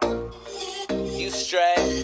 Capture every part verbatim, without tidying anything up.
You straight.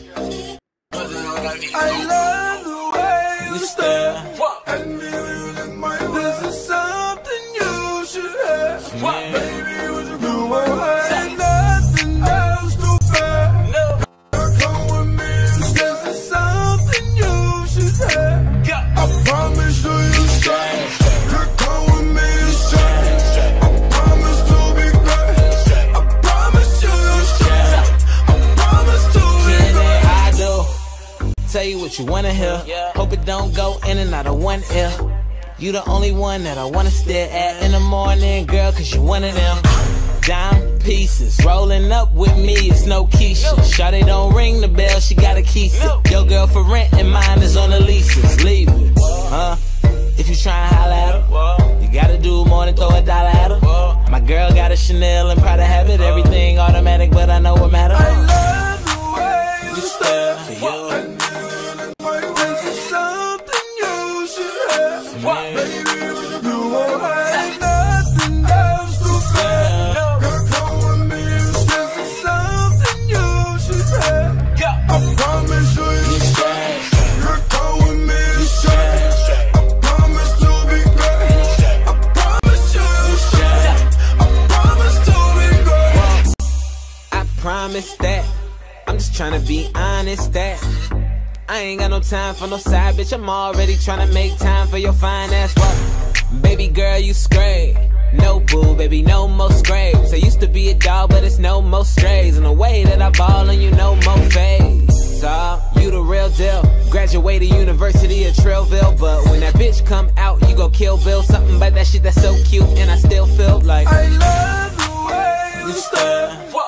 I love the way you stare at me with my this is something you should have. Yeah. Baby, would you do what I nothing else to bear? No. Come with me, this is something you should have. Yeah. I promise you, you straight. Come with me, you straight. I promise to be great. I promise you, you straight. I promise to be great. I do. Tell you what you wanna hear. Yeah. Hope it don't go in and out of one ear. You the only one that I wanna stare at in the morning, girl, cause you one of them. Dime pieces, rolling up with me, it's no Keisha. Shawty don't ring the bell, she got a key. Your girl for rent and mine is on the leases. Leave it, huh? If you try and holla at her, you gotta do more than throw a dollar at her. My girl got a Chanel and Prada habit, everything automatic, but I know what matters. I love the way you stare for you. This is something you should have. Man. Baby, would you do what I nothing else to bear? Girl, come with me, this is something you should have. I promise you, you straight. Girl, come with me, you straight. I promise to be great. I promise you, you straight. I promise to be great. I promise that. I'm just tryna be honest that I ain't got no time for no side bitch. I'm already tryna make time for your fine ass. What? Baby girl, you straight. No boo, baby, no more scrapes. I used to be a dog, but it's no more strays. And the way that I ball on you, no more fades. So, you the real deal. Graduated University of Trillville, but when that bitch come out, you go Kill Bill. Something about that shit that's so cute, and I still feel like I love the way you stare.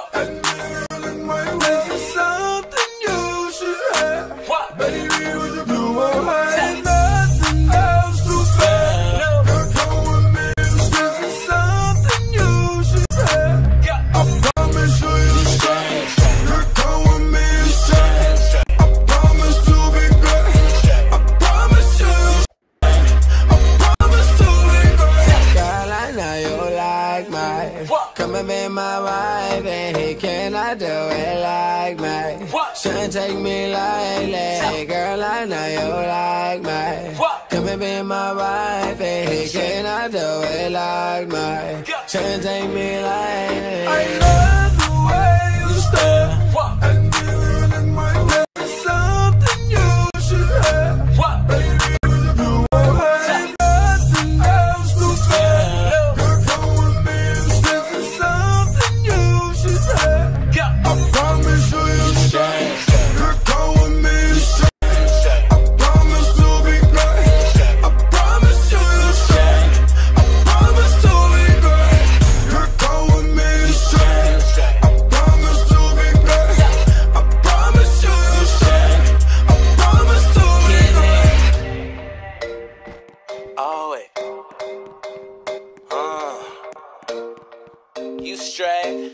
Baby, would you do what I nothing else to bear? Girl, come with me, this is something you should have. I promise you, you straight. Girl, come with me, you straight. I promise to be great. I promise you, you straight. I promise to be great. Girl, I know you like me. Come and be my wife, and he cannot do it like me. Shouldn't take me lightly. Girl, I know you like me. Come and be my wife, and he cannot do it like me. Shouldn't take me lightly. I love the way you stare at me in my this is something you should have. Baby, would you do what I nothing else to bear? Girl, come with me, this is something you should have. I promise you, you straight. Girl, come with me, you straight. I promise to be great. I promise you, you straight. I promise to be great. Girl, come with me, you straight. I promise to be great. I promise you, you straight. I promise to be great. oh wait, uh, you straight.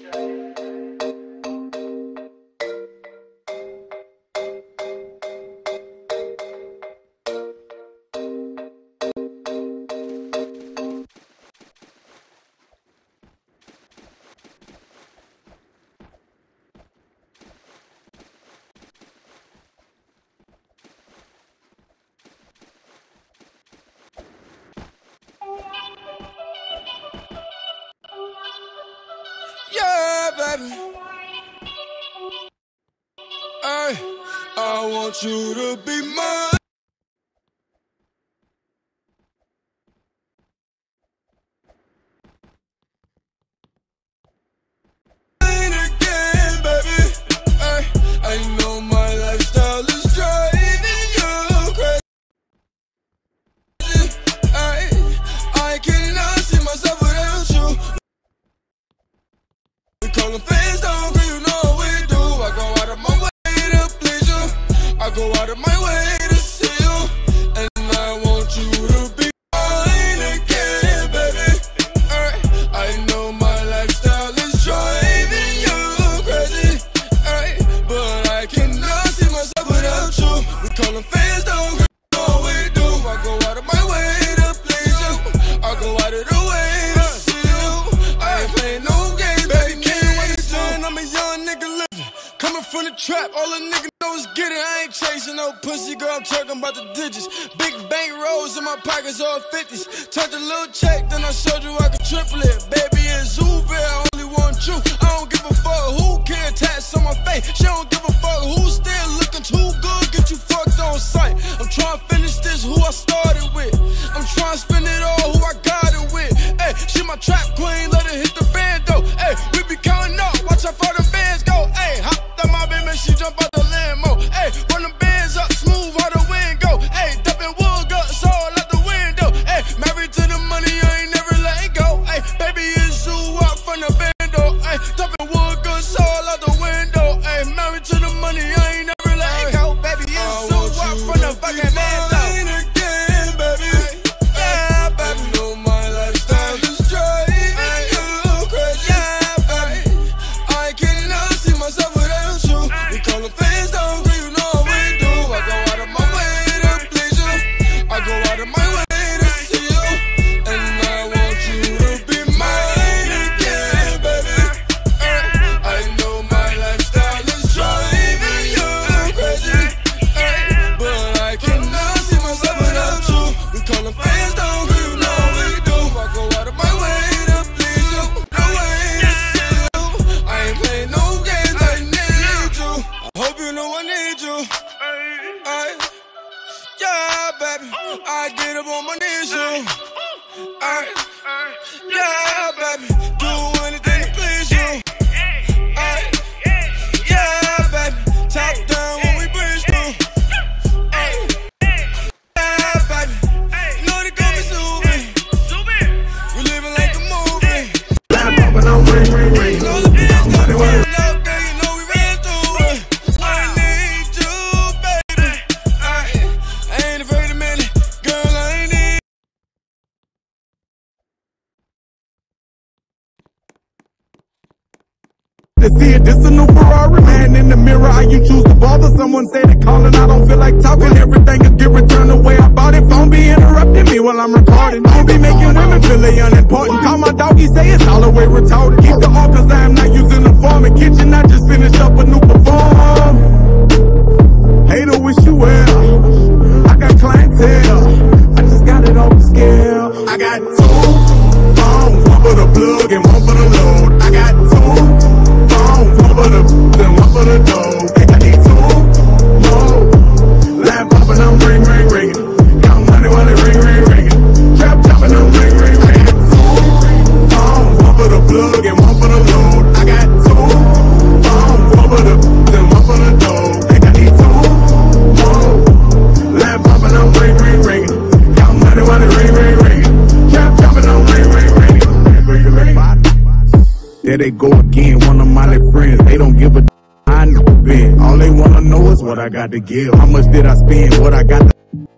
Yeah, baby. Hey, I want you to be mine. Again, baby. Hey, I know my lifestyle is driving you crazy. Hey, I cannot see myself without you. Call them fans down, girl, you know we do. I go out of my way to please you. I go out of my way to coming from the trap, all a nigga know is get it. I ain't chasing no pussy, girl, I'm talking about the digits. Big bank rolls in my pockets, all fifties. Turned a little check, then I showed you I could triple it. Baby, it's Uber, I only want you. I don't give a fuck who can tats on my face. She don't give a fuck who's still looking too good, get you fucked on sight. I'm trying to finish this, who I started with. I'm trying to spend it all, who I got it with. Hey, she my trap queen, let her hit the band though. Hey, we be counting up, watch how far the bands go. Hey, hopped on my baby, she jump out the limo. Hey, run the bands up, smooth how the wind go. Hey, dumping wood guts all out the window. Hey, married to the money, I ain't never letting go. Hey, baby, it's you out from the bando. Hey, dumping wood guts all out the window. Hey, married to the money, I ain't never letting go. Baby, it's you out from the fucking bando. To see it, this a new Ferrari. Man in the mirror, how you choose to bother? Someone said it calling, I don't feel like talking. Everything will get returned the way I bought it. Phone be interrupting me while I'm recording. Don't be making women feel they unimportant. Call my doggy, say it's all the way retarded. Keep the all cause I am not using the form. In kitchen, I just finished up a new perform. Hater, wish you well. I got clientele, I just got it off the scale. I got two phones, one for the plug and one for the load. I got two one for the, then one for the dough. I need two more. Lamp popping, I'm ring, ring, ringing. Count money while it ring, ring, ringing. Trap chopping, I'm ring, ring, ringing. Two phones, one for the plug and one for the load. I got two phones, one for the, then one for the dough. I need two more. Lamp popping, I'm ring, ring, ringing. Count money while it ring, ring, ringing. Trap chopping, I'm ring, ring, ringing. There they go again, one of my little friends. They don't give a d I never been. All they wanna know is what I got to give. How much did I spend? What I got to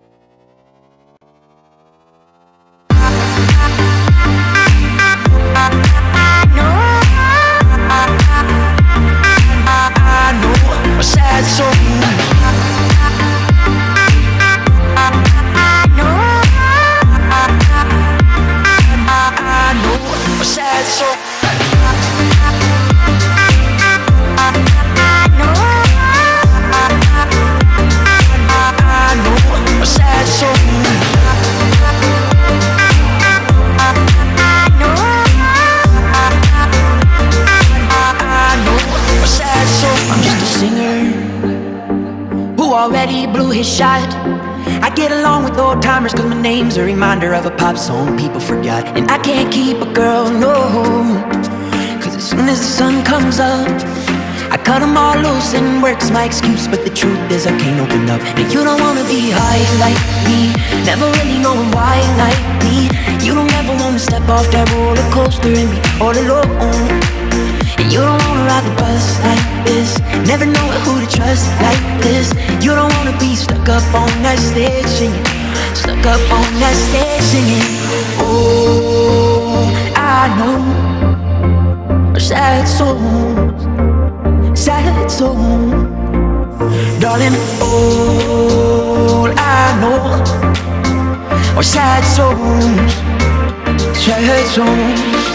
already blew his shot. I get along with old timers cause my name's a reminder of a pop song people forgot. And I can't keep a girl, no, cause as soon as the sun comes up I cut them all loose and work's my excuse. But the truth is I can't open up. And you don't wanna be high like me, never really knowing why like me. You don't ever wanna step off that roller coaster and be all alone. And you don't wanna ride the bus like this, never know who to trust like this. You don't wanna be stuck up on that stage singing, stuck up on that stage singing. Oh, I know sad songs, sad songs, darling. All I know are sad songs, sad songs.